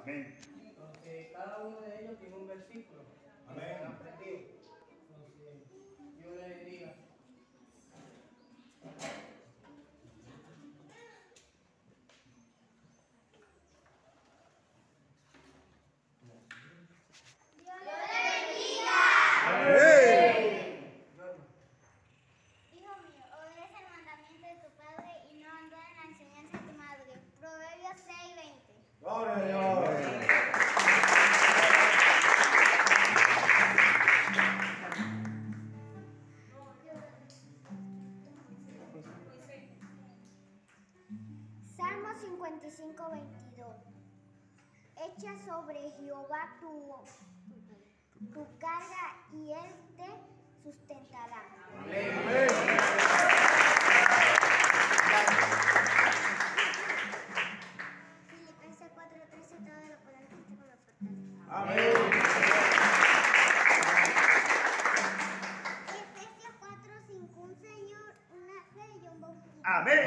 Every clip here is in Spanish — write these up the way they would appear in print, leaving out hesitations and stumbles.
Amén. Entonces, cada uno de ellos tiene un versículo. Amén. Que han aprendido. Entonces, Dios le bendiga. Hijo mío, obedece el mandamiento de tu padre y no anda en la enseñanza de tu madre. Proverbios 6:20. Gloria a Dios. Salmo 55:22. Echa sobre Jehová tu carga y él te sustentará. Filipenses 4:13. Todo lo puedo en Cristo que me fortalece. Amén. Efesios 4:5. Un Señor, una fe y un bautismo. Amén.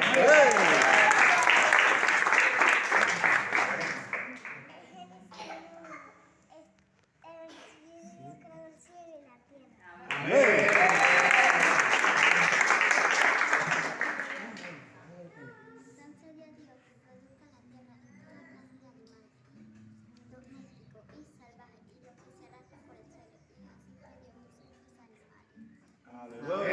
El Dios creó el cielo y la tierra. Amén. Tan sería Dios que produzca la tierra y toda clase de animales, doméstico y salvaje, y lo que se arrastra por el suelo, y así fue Dios hizo los animales. Aleluya.